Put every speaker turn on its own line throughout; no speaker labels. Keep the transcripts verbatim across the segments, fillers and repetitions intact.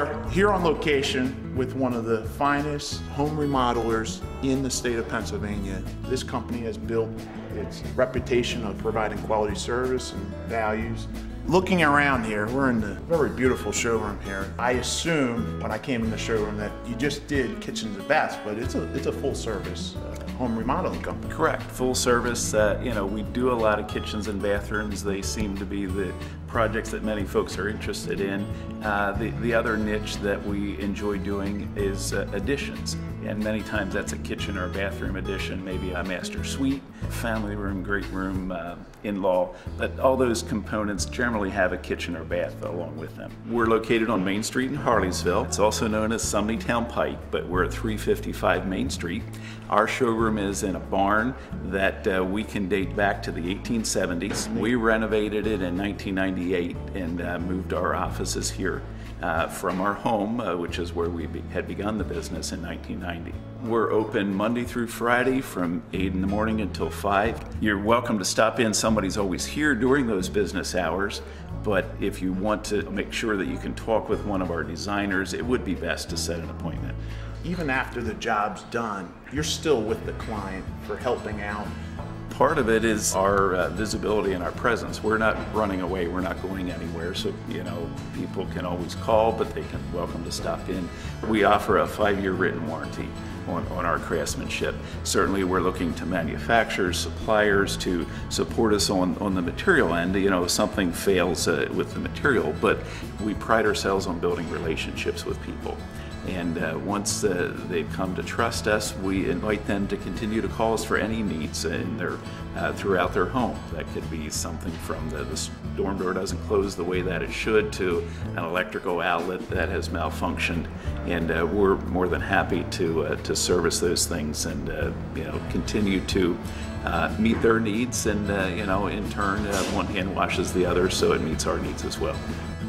are here on location with one of the finest home remodelers in the state of Pennsylvania. This company has built its reputation of providing quality service and values. Looking around here, we're in the very beautiful showroom here. I assumed when I came in the showroom that you just did kitchens and baths, but it's a, it's a full service uh, home remodeling company.
Correct, full service. Uh, you know, we do a lot of kitchens and bathrooms. They seem to be the projects that many folks are interested in. Uh, the, the other niche that we enjoy doing is uh, additions. And many times that's a kitchen or a bathroom addition, maybe a master suite, family room, great room, uh, in-law. But all those components generally have a kitchen or bath along with them. We're located on Main Street in Harleysville. It's also known as Sumneytown Pike, but we're at three fifty-five Main Street. Our showroom is in a barn that uh, we can date back to the eighteen seventies. We renovated it in nineteen ninety-eight and uh, moved our offices here uh, from our home, uh, which is where we be had begun the business in nineteen ninety. We're open Monday through Friday from eight in the morning until five. You're welcome to stop in. Somebody's always here during those business hours, but if you want to make sure that you can talk with one of our designers, it would be best to set an appointment.
Even after the job's done, you're still with the client for helping out.
Part of it is our uh, visibility and our presence. We're not running away, we're not going anywhere, so you know, people can always call, but they can welcome to stop in. We offer a five-year written warranty on, on our craftsmanship. Certainly we're looking to manufacturers, suppliers to support us on, on the material end. You know, if something fails uh, with the material, but we pride ourselves on building relationships with people. And uh, once uh, they've come to trust us, we invite them to continue to call us for any needs in their, uh, throughout their home. That could be something from the, the storm door doesn't close the way that it should to an electrical outlet that has malfunctioned. And uh, we're more than happy to, uh, to service those things and uh, you know, continue to uh, meet their needs, and uh, you know, in turn, uh, one hand washes the other, so it meets our needs as well.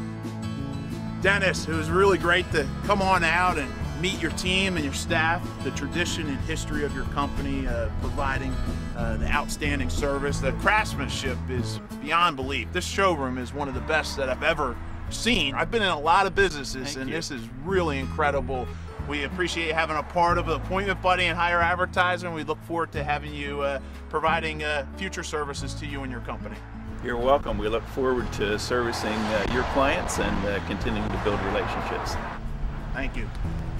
Dennis, it was really great to come on out and meet your team and your staff, the tradition and history of your company, uh, providing uh, the outstanding service. The craftsmanship is beyond belief. This showroom is one of the best that I've ever seen. I've been in a lot of businesses,
Thank
and
you.
This is really incredible. We appreciate having a part of Appointment Buddy and Hire Advertising. We look forward to having you uh, providing uh, future services to you and your company.
You're welcome. We look forward to servicing uh, your clients and uh, continuing to build relationships.
Thank you.